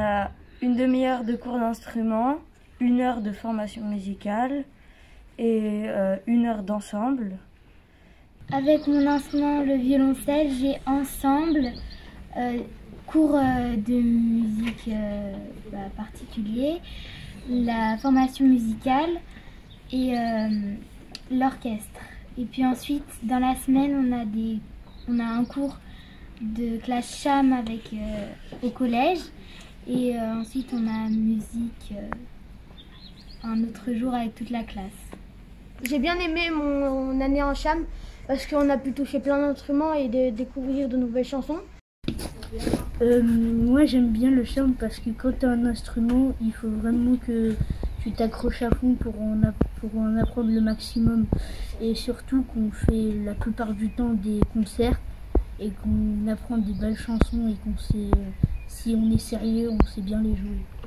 a une demi-heure de cours d'instrument, 1 heure de formation musicale et 1 heure d'ensemble. Avec mon instrument, le violoncelle, j'ai ensemble, cours de musique particulier, la formation musicale et l'orchestre. Et puis ensuite, dans la semaine, on a un cours de classe cham au collège. Et ensuite, on a musique un autre jour avec toute la classe. J'ai bien aimé mon année en cham parce qu'on a pu toucher plein d'instruments et découvrir de nouvelles chansons. Moi j'aime bien le cham parce que quand tu as un instrument, il faut vraiment que tu t'accroches à fond pour en apprendre le maximum. Et surtout qu'on fait la plupart du temps des concerts et qu'on apprend des belles chansons et qu'on sait, si on est sérieux, on sait bien les jouer.